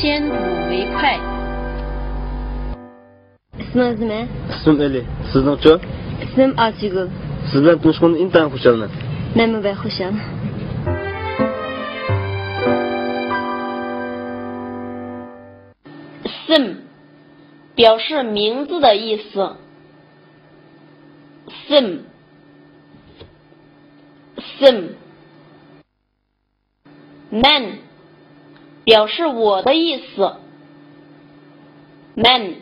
先睹为快。 İsminiz nima? İsmim Eli. Sizningchi? İsmim Asigul. Siz bilan tanishganimdan intayin xursandman. Men va xusham. sim 表示名字的意思。sim man 表示我的意思。man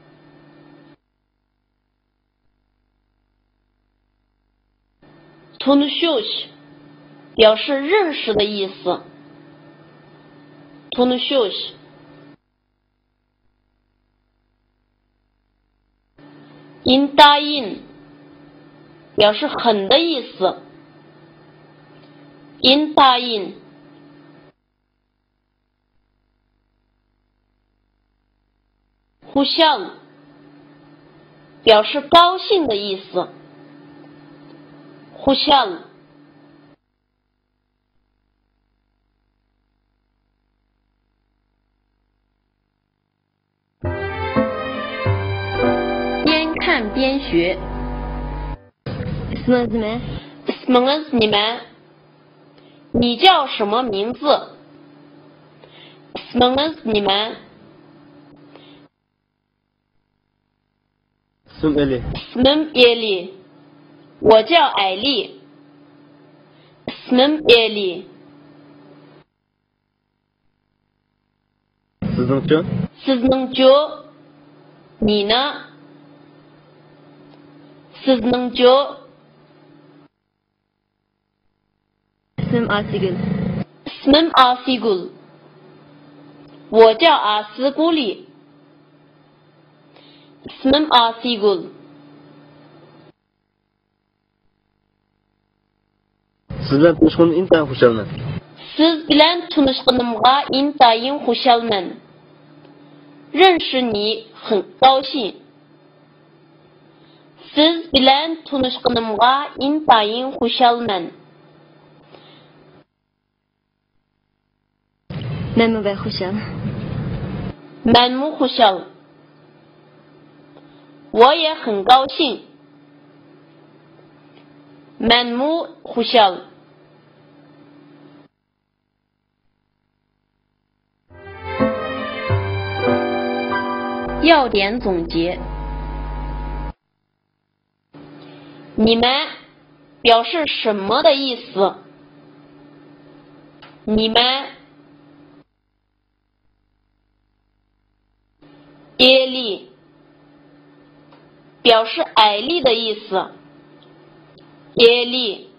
Tanışıyoruz 表示认识的意思。Tanışıyoruz İntayın 表示很的意思。İntayın Huşal 表示高兴的意思。Huşal边看边学。 İsminiz nima? İsminiz nima? 你叫什么名字 ？İsminiz nima? İsmim Eli. İsmim Eli. 我叫艾丽。İsmim Eli. Sizningchi? Sizningchi? 你呢 Sizningchi? İsmim Asigul. İsmim Asigul. 我叫阿斯古里。İsmim Asigul. Siz bilan tanishganimdan intayin xursandman. Siz bilen tanıştığımga intayin hoşalman. 认识你很高兴。Siz bilen tanıştığımga intayin hoşalman. Men va xusham. Menmu hoşal. 我也很高兴。Menmu hoşal. 要点总结。你们表示什么的意思？你们耶利表示矮丽的意思。耶利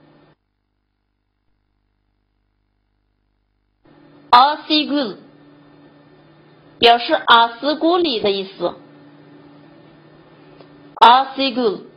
阿西古表示阿斯古里的意思。阿西古